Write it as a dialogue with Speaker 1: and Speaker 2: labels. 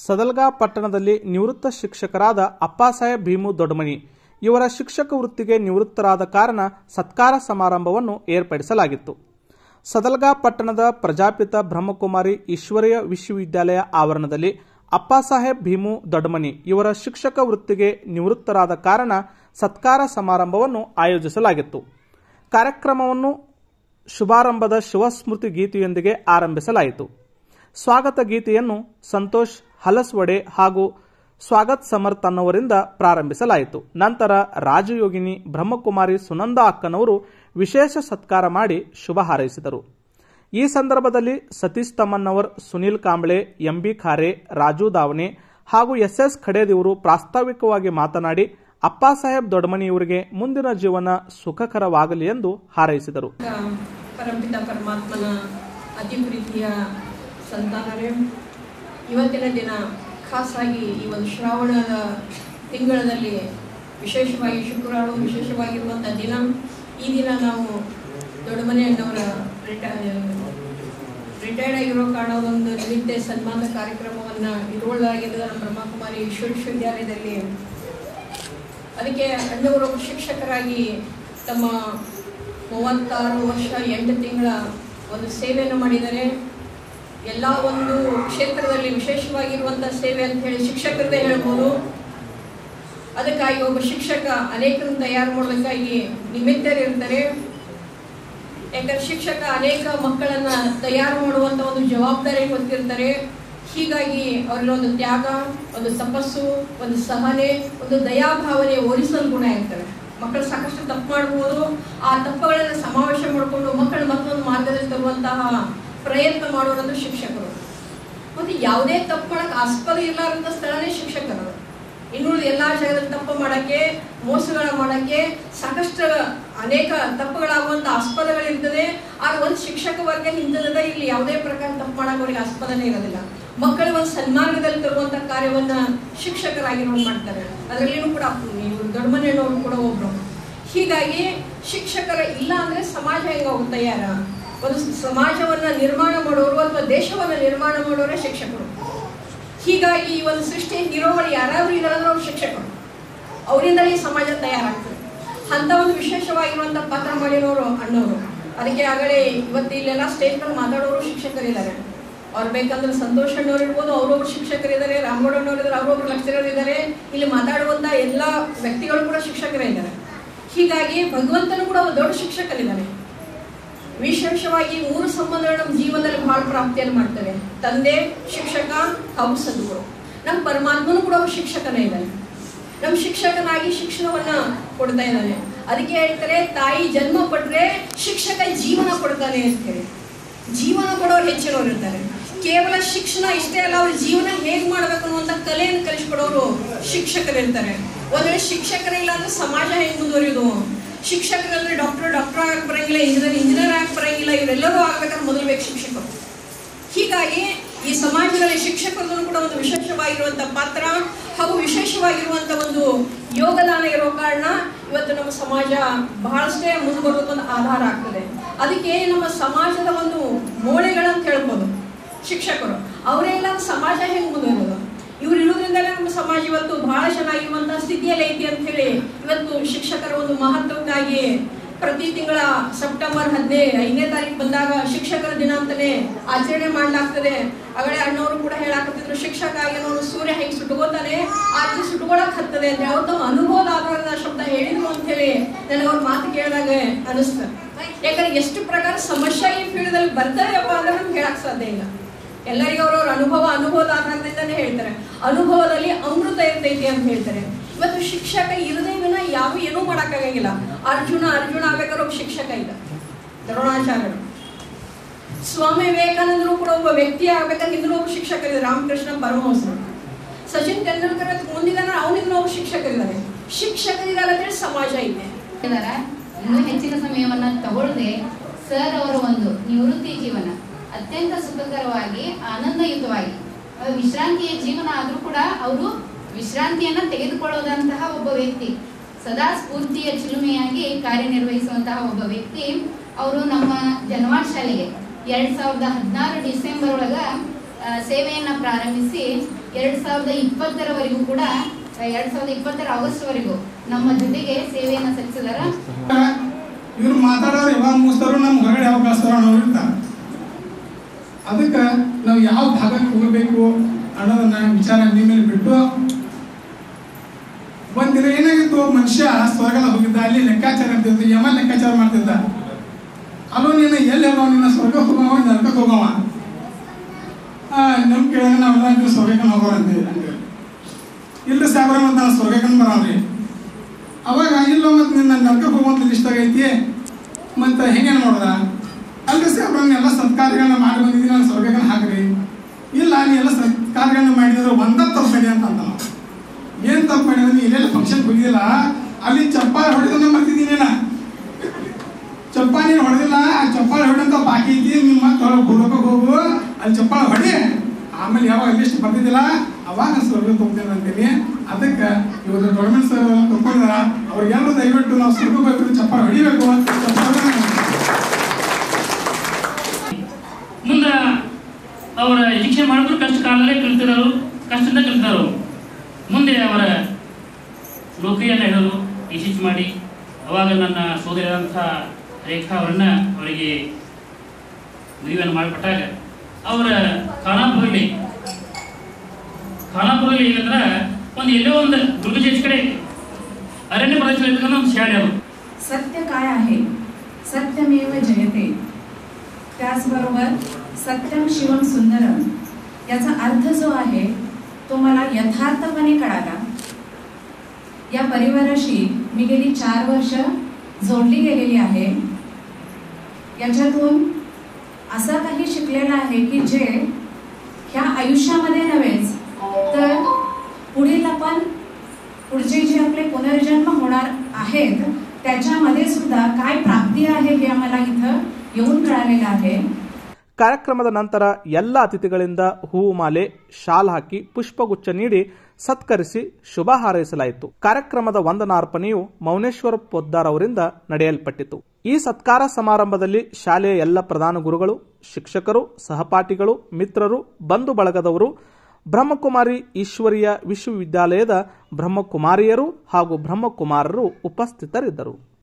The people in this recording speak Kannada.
Speaker 1: ಸದಲ್ಗಾ ಪಟ್ಟಣದಲ್ಲಿ ನಿವೃತ್ತ ಶಿಕ್ಷಕರಾದ ಅಪ್ಪಾಸಾಹೇಬ್ ಭೀಮು ದೊಡ್ಡಮನಿ ಇವರ ಶಿಕ್ಷಕ ವೃತ್ತಿಗೆ ನಿವೃತ್ತರಾದ ಕಾರಣ ಸತ್ಕಾರ ಸಮಾರಂಭವನ್ನು ಏರ್ಪಡಿಸಲಾಗಿತ್ತು. ಸದಲ್ಗಾ ಪಟ್ಟಣದ ಪ್ರಜಾಪಿತ ಬ್ರಹ್ಮಕುಮಾರಿ ಈಶ್ವರೀಯ ವಿಶ್ವವಿದ್ಯಾಲಯ ಆವರಣದಲ್ಲಿ ಅಪ್ಪಾಸಾಹೇಬ್ ಭೀಮು ದೊಡ್ಡಮನಿ ಇವರ ಶಿಕ್ಷಕ ವೃತ್ತಿಗೆ ನಿವೃತ್ತರಾದ ಕಾರಣ ಸತ್ಕಾರ ಸಮಾರಂಭವನ್ನು ಆಯೋಜಿಸಲಾಗಿತ್ತು. ಕಾರ್ಯಕ್ರಮವನ್ನು ಶುಭಾರಂಭದ ಶಿವಸ್ಮೃತಿ ಗೀತೆಯೊಂದಿಗೆ ಆರಂಭಿಸಲಾಯಿತು. ಸ್ವಾಗತ ಗೀತೆಯನ್ನು ಸಂತೋಷ್ ಹಲಸ್ವಡೆ ಹಾಗೂ ಸ್ವಾಗತ್ ಸಮರ್ಥ್ ಅನ್ನುವರಿಂದ ಪ್ರಾರಂಭಿಸಲಾಯಿತು. ನಂತರ ರಾಜಯೋಗಿನಿ ಬ್ರಹ್ಮಕುಮಾರಿ ಸುನಂದ ಅಕ್ಕನವರು ವಿಶೇಷ ಸತ್ಕಾರ ಮಾಡಿ ಶುಭ ಹಾರೈಸಿದರು. ಈ ಸಂದರ್ಭದಲ್ಲಿ ಸತೀಶ್ ತಮ್ಮನ್ನವರ್, ಸುನೀಲ್ ಕಾಂಬ್ಳೆ, ಎಂಬಿ ಖಾರೆ, ರಾಜು ದಾವಣೆ ಹಾಗೂ ಎಸ್ ಖಡೇದಿವರು ಪ್ರಾಸ್ತಾವಿಕವಾಗಿ ಮಾತನಾಡಿ ಅಪ್ಪಾಸಾಹೇಬ್ ದೊಡ್ಡಮನಿಯವರಿಗೆ ಮುಂದಿನ ಜೀವನ ಸುಖಕರವಾಗಲಿ ಎಂದು ಹಾರೈಸಿದರು.
Speaker 2: ಪರಮಪಿತ ಪರಮಾತ್ಮನ ಅತಿ ಪ್ರೀತಿಯ ಸಂತಾನರೇ, ಇವತ್ತಿನ ದಿನ ಖಾಸಾಗಿ ಈ ಒಂದು ಶ್ರಾವಣದ ತಿಂಗಳಲ್ಲಿ ವಿಶೇಷವಾಗಿ ಶುಕ್ರವಾರ ವಿಶೇಷವಾಗಿರುವಂಥ ದಿನ. ಈ ದಿನ ನಾವು ದೊಡ್ಡಮನಿ ಅಣ್ಣವರ ರಿಟೈರ್ಡ್ ಆಗಿರೋ ಕಾರಣ ಒಂದು ನಿಮಿತ್ತ ಸನ್ಮಾನ ಕಾರ್ಯಕ್ರಮವನ್ನು ಇರುವುದಾಗಿದೆ ನಮ್ಮ ಬ್ರಹ್ಮಕುಮಾರಿ ವಿಶ್ವವಿದ್ಯಾಲಯದಲ್ಲಿ. ಅದಕ್ಕೆ ಅಣ್ಣವರು ಶಿಕ್ಷಕರಾಗಿ ತಮ್ಮ 36 ವರ್ಷ 8 ತಿಂಗಳ ಒಂದು ಸೇವೆಯನ್ನು ಮಾಡಿದ್ದಾರೆ. ಎಲ್ಲ ಒಂದು ಕ್ಷೇತ್ರದಲ್ಲಿ ವಿಶೇಷವಾಗಿರುವಂಥ ಸೇವೆ ಅಂತ ಹೇಳಿ ಶಿಕ್ಷಕರದೇ ಹೇಳ್ಬೋದು. ಅದಕ್ಕಾಗಿ ಒಬ್ಬ ಶಿಕ್ಷಕ ಅನೇಕರನ್ನು ತಯಾರು ಮಾಡೋದಕ್ಕಾಗಿ ನಿಮಿತ್ತರಿರ್ತಾರೆ. ಯಾಕಂದ್ರೆ ಶಿಕ್ಷಕ ಅನೇಕ ಮಕ್ಕಳನ್ನ ತಯಾರು ಮಾಡುವಂಥ ಒಂದು ಜವಾಬ್ದಾರಿ ಹೊತ್ತಿರ್ತಾರೆ. ಹೀಗಾಗಿ ಅವರಲ್ಲಿ ಒಂದು ತ್ಯಾಗ, ಒಂದು ತಪಸ್ಸು, ಒಂದು ಸಹನೆ, ಒಂದು ದಯಾಭಾವನೆ, ಓರಿಸಲ್ ಗುಣ ಇರ್ತವೆ. ಮಕ್ಕಳು ಸಾಕಷ್ಟು ತಪ್ಪು ಮಾಡಬಹುದು. ಆ ತಪ್ಪುಗಳನ್ನು ಸಮಾವೇಶ ಮಾಡಿಕೊಂಡು ಮಕ್ಕಳು ಮತ್ತೊಂದು ಮಾರ್ಗದಲ್ಲಿ ತರುವಂತಹ ಪ್ರಯತ್ನ ಮಾಡೋದು ಶಿಕ್ಷಕರು. ಮತ್ತೆ ಯಾವುದೇ ತಪ್ಪು ಮಾಡಕ್ಕೆ ಆಸ್ಪದ ಇರಲಾರಂತ ಸ್ಥಳನೇ ಶಿಕ್ಷಕರು. ಇನ್ನುಳಿದ ಎಲ್ಲಾ ಜಾಗದಲ್ಲಿ ತಪ್ಪು ಮಾಡಕ್ಕೆ, ಮೋಸಗಳ ಮಾಡಕ್ಕೆ ಸಾಕಷ್ಟು ಅನೇಕ ತಪ್ಪುಗಳಾಗುವಂತ ಆಸ್ಪದಗಳಿರ್ತದೆ. ಆಗ ಒಂದು ಶಿಕ್ಷಕ ವರ್ಗ ಹಿಂದದ ಇಲ್ಲಿ ಯಾವುದೇ ಪ್ರಕಾರ ತಪ್ಪು ಮಾಡಕ್ಕೆ ಅವರಿಗೆ ಆಸ್ಪದನೇ ಇರೋದಿಲ್ಲ. ಮಕ್ಕಳು ಒಂದು ಸನ್ಮಾರ್ಗದಲ್ಲಿ ತರುವಂತ ಕಾರ್ಯವನ್ನ ಶಿಕ್ಷಕರಾಗಿರೋರು ಮಾಡ್ತಾರೆ. ಅದರಲ್ಲಿನೂ ಕೂಡ ದೊಡ್ಡಮನೆಯವರು ಕೂಡ ಒಬ್ರು. ಹೀಗಾಗಿ ಶಿಕ್ಷಕರ ಇಲ್ಲ ಅಂದ್ರೆ ಸಮಾಜ ಹೆಂಗ ಹೋಗ್ತಾ ಯಾರ ಒಂದು ಸಮಾಜವನ್ನ ನಿರ್ಮಾಣ ಮಾಡೋರು ಅಥವಾ ದೇಶವನ್ನ ನಿರ್ಮಾಣ ಮಾಡೋರೇ ಶಿಕ್ಷಕರು. ಹೀಗಾಗಿ ಈ ಒಂದು ಸೃಷ್ಟಿ ಹೀರೋಗಳು ಯಾರಾದ್ರೂ ಇರೋದ್ರೆ ಅವ್ರು ಶಿಕ್ಷಕರು. ಅವರಿಂದಲೇ ಈ ಸಮಾಜ ತಯಾರಾಗ್ತದೆ. ಅಂತ ಒಂದು ವಿಶೇಷವಾಗಿರುವಂತ ಪಾತ್ರ ಮಾಡಿರೋರು ಅಣ್ಣವರು. ಅದಕ್ಕೆ ಆಗಲೇ ಇವತ್ತು ಇಲ್ಲೆಲ್ಲ ಸ್ಟೇಜ್ ಮೇಲೆ ಮಾತಾಡೋರು ಶಿಕ್ಷಕರಿದ್ದಾರೆ. ಅವ್ರು ಬೇಕಂದ್ರೆ ಸಂತೋಷ್ ಅಣ್ಣವ್ರು ಇರ್ಬೋದು, ಅವರೊಬ್ರು ಶಿಕ್ಷಕರಿದ್ದಾರೆ. ರಾಮಗೌಡ ಅಣ್ಣವ್ರು ಇದ್ದಾರೆ, ಅವರೊಬ್ರು ಲೆಕ್ಚರರ್ ಇದ್ದಾರೆ. ಇಲ್ಲಿ ಮಾತಾಡುವಂತ ಎಲ್ಲ ವ್ಯಕ್ತಿಗಳು ಕೂಡ ಶಿಕ್ಷಕರೇ ಇದ್ದಾರೆ. ಹೀಗಾಗಿ ಭಗವಂತನು ಕೂಡ ಒಂದು ದೊಡ್ಡ ಶಿಕ್ಷಕರಿದ್ದಾನೆ. ವಿಶೇಷವಾಗಿ 3 ಸಂಬಂಧಗಳು ನಮ್ಮ ಜೀವನದಲ್ಲಿ ಬಹಳ ಪ್ರಾಪ್ತಿಯನ್ನು ಮಾಡ್ತವೆ. ತಂದೆ, ಶಿಕ್ಷಕ ಹಾಗೂ ಸದ್ಗುರು. ನಮ್ಮ ಪರಮಾತ್ಮನು ಕೂಡ ಒಬ್ಬ ಶಿಕ್ಷಕನೇ ಇದ್ದಾನೆ. ನಮ್ಮ ಶಿಕ್ಷಕನಾಗಿ ಶಿಕ್ಷಣವನ್ನ ಕೊಡ್ತಾ ಇದ್ದಾನೆ. ಅದಕ್ಕೆ ಹೇಳ್ತಾರೆ, ತಾಯಿ ಜನ್ಮ ಪಟ್ರೆ ಶಿಕ್ಷಕ ಜೀವನ ಕೊಡ್ತಾನೆ ಅಂತ ಹೇಳಿ. ಜೀವನ ಕೊಡೋರು ಹೆಚ್ಚಿನವ್ರು ಇರ್ತಾರೆ. ಕೇವಲ ಶಿಕ್ಷಣ ಇಷ್ಟೇ ಅಲ್ಲ, ಅವ್ರ ಜೀವನ ಹೇಗ್ ಮಾಡ್ಬೇಕು ಅನ್ನುವಂಥ ಕಲೆಯನ್ನು ಕಲಿಸ್ಕೊಡೋರು ಶಿಕ್ಷಕರಿರ್ತಾರೆ. ಒಂದ್ ವೇಳೆ ಶಿಕ್ಷಕರಿಲ್ಲ ಅಂದ್ರೆ ಸಮಾಜ ಹೇಗೆ ಮುಂದುವರಿಯೋದು? ಶಿಕ್ಷಕರಲ್ಲಿ ಡಾಕ್ಟರ್ ಆಗಕ್ಕೆ ಬರಂಗಿಲ್ಲ, ಇಂಜಿನಿಯರ್ ಆಗಕ್ಕೆ ಬರಂಗಿಲ್ಲ. ಇವರೆಲ್ಲರೂ ಆಗ್ಬೇಕಂದ್ರೆ ಮೊದಲು ಬೇಕು ಶಿಕ್ಷಕರು. ಹೀಗಾಗಿ ಈ ಸಮಾಜದಲ್ಲಿ ಶಿಕ್ಷಕರನ್ನು ಕೂಡ ಒಂದು ವಿಶೇಷವಾಗಿರುವಂತ ಪಾತ್ರ ಹಾಗೂ ವಿಶೇಷವಾಗಿರುವಂತ ಒಂದು ಯೋಗದಾನ ಇರೋ ಕಾರಣ ಇವತ್ತು ನಮ್ಮ ಸಮಾಜ ಬಹಳಷ್ಟೇ ಮುಂದುವರೋದಕ್ಕೆ ಒಂದು ಆಧಾರ ಆಗ್ತದೆ. ಅದಕ್ಕೆ ನಮ್ಮ ಸಮಾಜದ ಒಂದು ಮೂಳೆಗಳಂತ ಹೇಳ್ಬೋದು ಶಿಕ್ಷಕರು. ಅವರೇ ಇಲ್ಲ ಸಮಾಜ ಹೆಂಗ್ ಮುಂದುವರೋದು? ಇವ್ರು ಇರೋದ್ರಿಂದಲೇ ನಮ್ಮ ಸಮಾಜ ಇವತ್ತು ಬಹಳ ಚೆನ್ನಾಗಿರುವಂತಹ ಸ್ಥಿತಿಯಲ್ಲಿ ಐತಿ ಅಂತ ಹೇಳಿ ಇವತ್ತು ಶಿಕ್ಷಕರ ಒಂದು ಮಹತ್ವಕ್ಕಾಗಿ ಪ್ರತಿ ತಿಂಗಳ ಸೆಪ್ಟೆಂಬರ್ 15ನೇ ತಾರೀಕು ಬಂದಾಗ ಶಿಕ್ಷಕರ ದಿನ ಅಂತಾನೆ ಆಚರಣೆ ಮಾಡ್ಲಾಗ್ತದೆ. ಆಗಲೇ ಅಣ್ಣವರು ಕೂಡ ಹೇಳಾಕತ್ತಿದ್ರು, ಶಿಕ್ಷಕ ಆಗಿ ನಾವು ಸೂರ್ಯ ಹೇಗೆ ಸುಟ್ಕೋತಾನೆ ಆಕೆ ಸುಟ್ಕೊಳಕ್ ಹತ್ತದೆ ಅಂತ ಯಾವ ತಮ್ಮ ಅನುಭವದ ಆಧಾರದ ಶಬ್ದ ಹೇಳಿದ್ರು ಅಂತ ಹೇಳಿ ನನಗೆ ಅವ್ರ ಮಾತು ಕೇಳಿದಾಗ ಅನಿಸ್ತದೆ. ಯಾಕಂದ್ರೆ ಎಷ್ಟು ಪ್ರಕಾರ ಸಮಸ್ಯೆ ಈ ಫೀಲ್ಡ್ದಲ್ಲಿ ಬರ್ತಾರೆಯಪ್ಪ ಅಂದ್ರೆ ನಮ್ಗೆ ಹೇಳಕ್ ಸಾಧ್ಯ ಇಲ್ಲ. ಎಲ್ಲರಿಗೂ ಅವ್ರವ್ರ ಅನುಭವದ ಆಧಾರದಿಂದಾನೇ ಹೇಳ್ತಾರೆ. ಅನುಭವದಲ್ಲಿ ಅಮೃತ ಇರ್ತೈತಿ ಅಂತ ಹೇಳ್ತಾರೆ. ಇವತ್ತು ಶಿಕ್ಷಕ ಇರದೇ ವಿನ ಏನೂ ಮಾಡಕ್ಕಾಗಂಗಿಲ್ಲ. ಅರ್ಜುನ ಆಗ್ಬೇಕಾದ್ರೆ ಒಬ್ಬ ಶಿಕ್ಷಕ ಇದ್ದ, ದ್ರೋಣಾಚಾರ್ಯರು. ಸ್ವಾಮಿ ವಿವೇಕಾನಂದರು ಕೂಡ ಒಬ್ಬ ವ್ಯಕ್ತಿ ಆಗ್ಬೇಕಂದ್ರೆ ಒಬ್ಬ ಶಿಕ್ಷಕರಿದ್ದಾರೆ, ರಾಮಕೃಷ್ಣ ಪರಮಹಂಸರು. ಸಚಿನ್ ತೆಂಡೂಲ್ಕರ್ ಮುಂದಿದಾನ, ಅವನಿಗೂ ಒಬ್ಬ ಶಿಕ್ಷಕರಿದ್ದಾರೆ. ಶಿಕ್ಷಕರಿದ್ದಾರೆ ಅಂತೇಳಿ ಸಮಾಜ ಇದೆ.
Speaker 3: ಇನ್ನೂ ಹೆಚ್ಚಿನ ಸಮಯವನ್ನ ತಗೊಳ್ಳದೆ ಸರ್ ಅವರ ಒಂದು ನಿವೃತ್ತಿ ಜೀವನ ಅತ್ಯಂತ ಸುಖಕರವಾಗಿ ಆನಂದಯುತವಾಗಿ ವಿಶ್ರಾಂತಿಯ ಜೀವನ ಆದ್ರೂ ಕೂಡ ಅವರು ವಿಶ್ರಾಂತಿಯನ್ನ ತೆಗೆದುಕೊಳ್ಳೋದಂತಹ ಒಬ್ಬ ವ್ಯಕ್ತಿ, ಸದಾ ಸ್ಫೂರ್ತಿಯ ಚಿಲುಮೆಯಾಗಿ ಕಾರ್ಯನಿರ್ವಹಿಸುವಂತಹ ಒಬ್ಬ ವ್ಯಕ್ತಿ. ಅವರು ನಮ್ಮ ಜನವಾಡ್ ಶಾಲೆಗೆ 2016 ಡಿಸೆಂಬರ್ ಒಳಗ ಸೇವೆಯನ್ನ ಪ್ರಾರಂಭಿಸಿ 2020ರವರೆಗೂ ಕೂಡ 2020 ಆಗಸ್ಟ್ವರೆಗೂ ನಮ್ಮ ಜೊತೆಗೆ ಸೇವೆಯನ್ನ ಸಲ್ಲಿಸಿದಾರ.
Speaker 4: ಇವ್ರು ಮಾತಾಡೋರು ಯಾವಾಗ ಮುಗಿಸ್ತಾರೋ ನಮ್ಮ ಹೊರಗಡೆ ಯಾವಾಗ ಕಳಿಸ್ತಾರೋ ಅನ್ನೋರು ಇರ್ತಾರೆ. ಅದಕ್ಕೆ ನಾವು ಯಾವ ಭಾಗಕ್ಕೆ ಹೋಗಬೇಕು ಅನ್ನೋದನ್ನ ವಿಚಾರ ನಿಮ್ಮ ಮೇಲೆ ಬಿಟ್ಟು, ಒಂದಿನ ಏನಾಗಿತ್ತು, ಮನುಷ್ಯ ಸ್ವರ್ಗದ ಹೋಗಿದ್ದ, ಅಲ್ಲಿ ಲೆಕ್ಕಾಚಾರ ಇರ್ತಿದ್ದು, ಯಮ ಲೆಕ್ಕಾಚಾರ ಮಾಡ್ತಿದ್ದ. ಅಲ್ಲೋ ನೀನು ಎಲ್ಲಿ ಹೋಗವ, ನಿನ್ನ ಸ್ವರ್ಗ ಹೋಗವ ನರಕಕ್ಕೆ ಹೋಗವ, ನಮ್ ಕೇಳಿದ್ರೆ ನಾವೆಲ್ಲ ನೀವು ಸ್ವರ್ಗಕ್ಕೆ ಹೋಗೋರ ಅಂತೀವಿ. ಇಲ್ರಿ ಸಾಬ್ರ ಮತ್ತು ನಾನು ಸ್ವರ್ಗಕ್ಕೆ ಬರೋವ್ರಿ. ಅವಾಗ ಇಲ್ಲೋ ಮತ್ತು ನಿನ್ನ ನರಕಕ್ಕೆ ಹೋಗುವಂತ ಲಿಸ್ಟ್ ಆಗೈತಿ ಮತ್ತು ಹೆಂಗೇನು ನೋಡ್ದ, ಅಲ್ರಿ ಸಾಬ್ರ ಎಲ್ಲ ಸತ್ಕಾರ್ಯಗಳನ್ನ ಮಾಡಿ ಬಂದಿದ್ದೀನಿ, ನಾನು ಸ್ವರ್ಗಕ್ಕೆ ಹಾಕ್ರಿ. ಇಲ್ಲ ನೀ ಎಲ್ಲ ಸತ್ಕಾರ್ಯಗಳನ್ನ ಮಾಡಿದ್ರೆ ಒಂದ ತಪ್ಪು ಮಾಡಿ ಅಂತ ನಾವು ಏನು ತಪ್ಪು ಮಾಡಿದ್ರೆ, ನೀ ಎಲ್ಲೆಲ್ಲ ಫಂಕ್ಷನ್ ಹೋಗಿದ್ದಿಲ್ಲ, ಅಲ್ಲಿ ಚಪ್ಪಾಳೆ ಹೊಡೆದನ್ನ ಬರ್ತಿದ್ದೀನೇನ, ಚಪ್ಪಾಳೆ ನೀನು ಹೊಡೆದಿಲ್ಲ, ಆ ಚಪ್ಪಾಳೆ ಹೊಡೆದಂತ ಬಾಕಿ ಐತಿ, ನಿಮ್ಮ ಮತ್ತೆ ಹುಡುಕಕ್ಕೆ ಹೋಗು, ಅಲ್ಲಿ ಚಪ್ಪಾಳೆ ಹೊಡಿ, ಆಮೇಲೆ ಯಾವಾಗ ಲಿಸ್ಟ್ ಬರ್ತಿದ್ದಿಲ್ಲ ಅವಾಗ ಸ್ವರ್ಗ ಹೋಗ್ತೇನೆ ಅಂತೀನಿ. ಅದಕ್ಕೆ ಇವತ್ತು ಗೌರ್ಮೆಂಟ್ ಸರ್ ಕರ್ಕೊಂಡಿದಾರ, ಅವ್ರಿಗೆಲ್ಲರೂ ದಯವಿಟ್ಟು ನಾವು ಸ್ವರ್ಗ ಹೋಗ್ಬೇಕು, ಚಪ್ಪಾಳೆ ಹೊಡಿಬೇಕು.
Speaker 5: ಮುಂದೆ ಅವರ ಶಿಕ್ಷೆ ಮಾಡಿದ್ರು ಕಷ್ಟ ಕಾಲದಲ್ಲೇ ಕಲಿತಿರೋರು, ಕಷ್ಟದಿಂದ ಕಲಿತಾರು. ಮುಂದೆ ಅವರ ನೌಕರಿಯನ್ನು ಹಿಡಿದು ಯಶಸ್ಸು ಮಾಡಿ, ಅವಾಗ ನನ್ನ ಸೋದರಿಯಾದಂಥ ರೇಖಾ ಅವರನ್ನ ಅವರಿಗೆ ಮದುವೆಯನ್ನು ಮಾಡಿಕೊಟ್ಟಾಗ ಅವರ ಖಾನಾಪುರಲ್ಲಿ ಏನಂದ್ರೆ ಎಲ್ಲೋ ಒಂದು ದುರ್ಗಜೇಶ್ ಕಡೆ अरण्य प्रदेश शाळे
Speaker 6: सत्य काय आहे सत्यमेव जयते त्याचबरोबर सत्यम शिवम सुंदरम याचा अर्थ जो आहे तो मला यथार्थपणे कळाला। या परिवाराशी मी गेली 4 वर्ष जोडली गेलेली आहे। याच्यातून असं काही शिकलेलं आहे की जे ह्या आयुष्यामध्ये नव्हेच तर पुढील आपण पुढचे जे आपले पुनर्जन्म होणार आहेत त्याच्यामध्ये सुद्धा काय प्राप्ती आहे हे आम्हाला इथं येऊन कळालेलं आहे।
Speaker 1: ಕಾರ್ಯಕ್ರಮದ ನಂತರ ಎಲ್ಲ ಅತಿಥಿಗಳಿಂದ ಹೂವು ಮಾಲೆ ಶಾಲ್ ಹಾಕಿ ಪುಷ್ಪಗುಚ್ಛ ನೀಡಿ ಸತ್ಕರಿಸಿ ಶುಭ ಹಾರೈಸಲಾಯಿತು। ಕಾರ್ಯಕ್ರಮದ ವಂದನಾರ್ಪಣೆಯು ಮೌನೇಶ್ವರ ಪೊದ್ದಾರ್ ಅವರಿಂದ ನಡೆಯಲ್ಪಟ್ಟಿತು। ಈ ಸತ್ಕಾರ ಸಮಾರಂಭದಲ್ಲಿ ಶಾಲೆಯ ಎಲ್ಲ ಪ್ರಧಾನ ಗುರುಗಳು, ಶಿಕ್ಷಕರು, ಸಹಪಾಠಿಗಳು, ಮಿತ್ರರು, ಬಂಧು ಬಳಗದವರು, ಬ್ರಹ್ಮಕುಮಾರಿ ಈಶ್ವರೀಯ ವಿಶ್ವವಿದ್ಯಾಲಯದ ಬ್ರಹ್ಮಕುಮಾರಿಯರು ಹಾಗೂ ಬ್ರಹ್ಮಕುಮಾರರು ಉಪಸ್ಥಿತರಿದ್ದರು।